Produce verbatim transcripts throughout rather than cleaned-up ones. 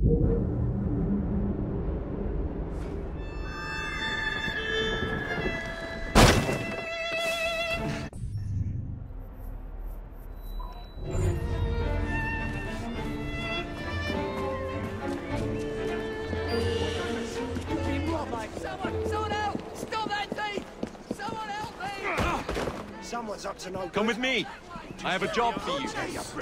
Someone's up to no good. Come with me. I have a job for you.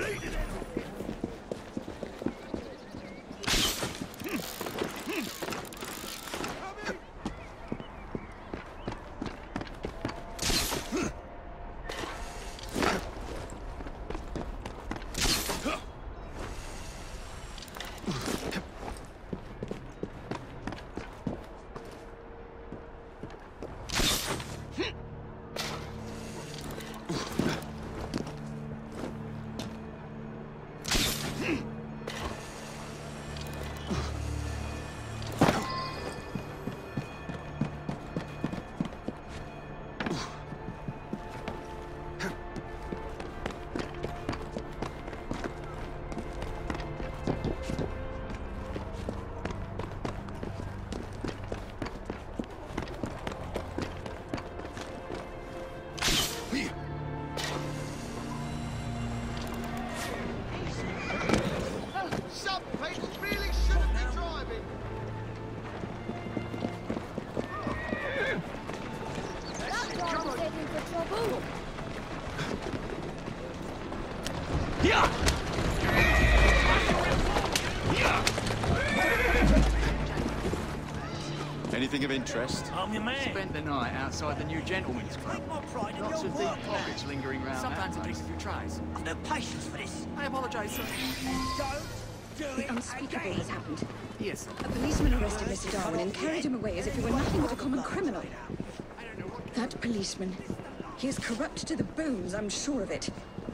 Anything of interest? I'm your man. Spent the night outside the New Gentleman's Club. Lots of deep pockets lingering round. Sometimes it takes a few tries. I've no patience for this. I apologise, sir. Don't do it The unspeakable again. has happened. Yes. A policeman arrested Mister Darwin and carried him away as if he were nothing but a common criminal. That policeman, he is corrupt to the bones, I'm sure of it.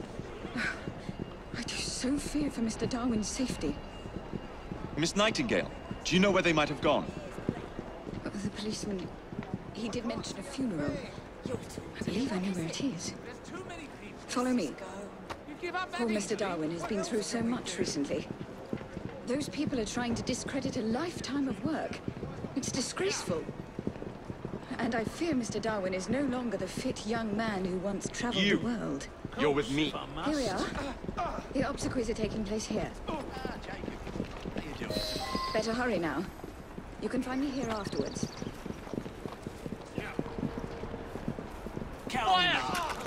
I do so fear for Mister Darwin's safety. Miss Nightingale, do you know where they might have gone? The policeman, he did mention a funeral. I believe I know where it is. Follow me. Poor Mister Darwin has been through so much recently. Those people are trying to discredit a lifetime of work. It's disgraceful. And I fear Mister Darwin is no longer the fit young man who once traveled You. the world. You're with me. Here we are. The obsequies are taking place here. Better hurry now. You can find me here afterwards. Fire!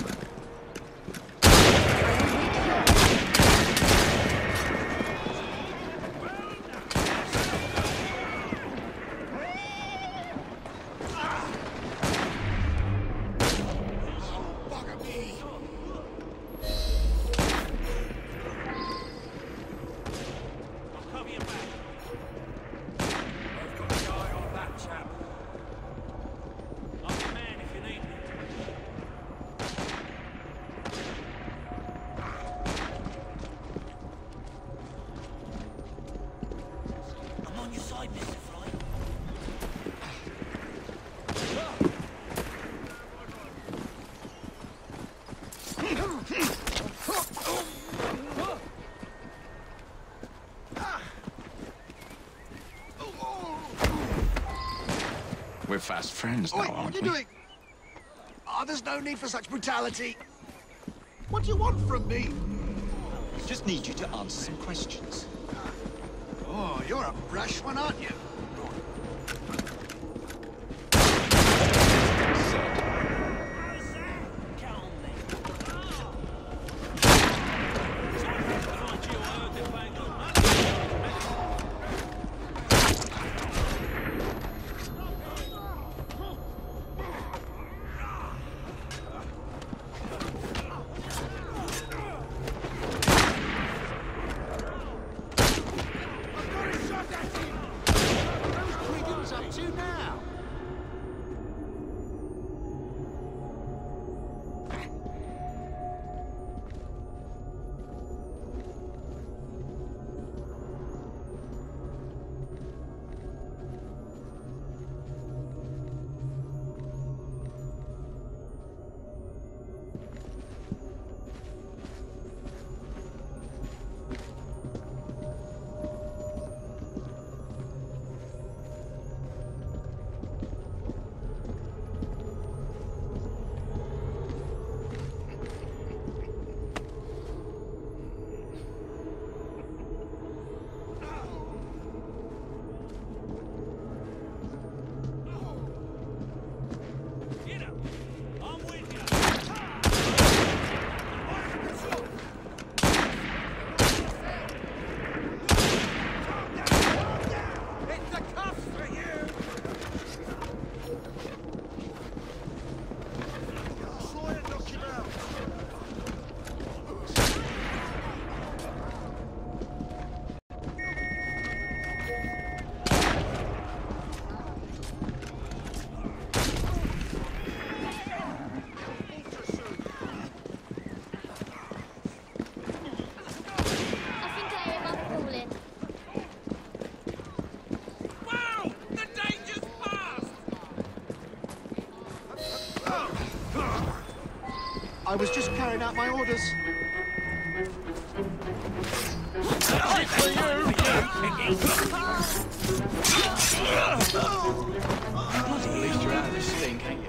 We're fast friends now, Oi, aren't what are you we? doing? Oh, there's no need for such brutality. What do you want from me? Just need you to answer some questions. Oh, you're a brash one, aren't you? was just carrying out my orders. At least you're out of this stink, ain't you?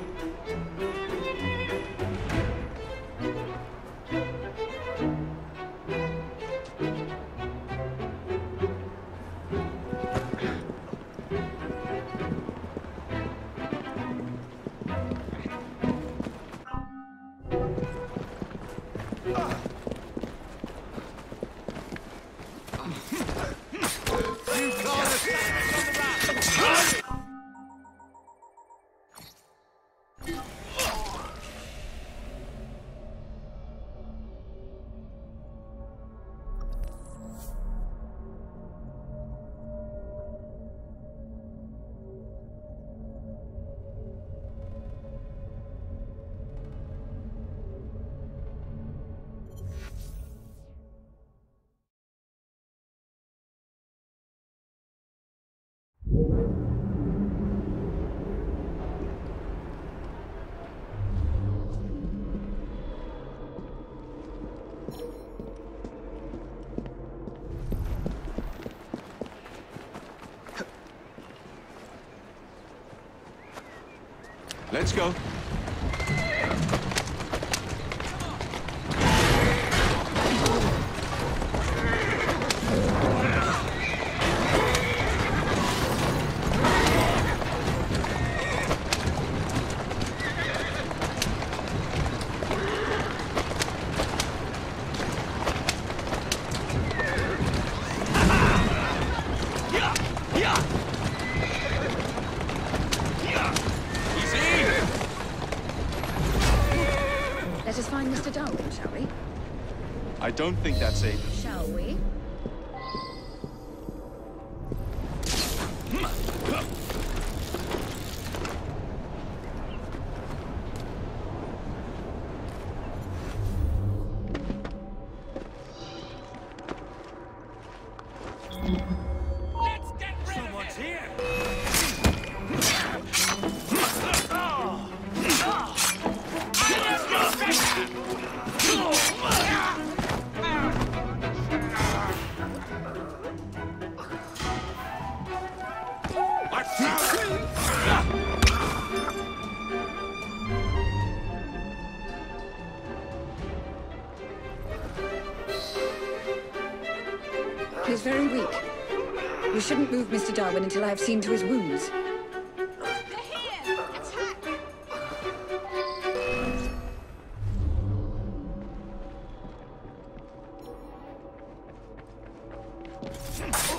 Let's go. Let us find Mister Darwin, shall we? I don't think that's safe. Shall we? Let's get rid Someone's of here! He's very weak. We shouldn't move Mister Darwin until I have seen to his wounds. They're here! Attack!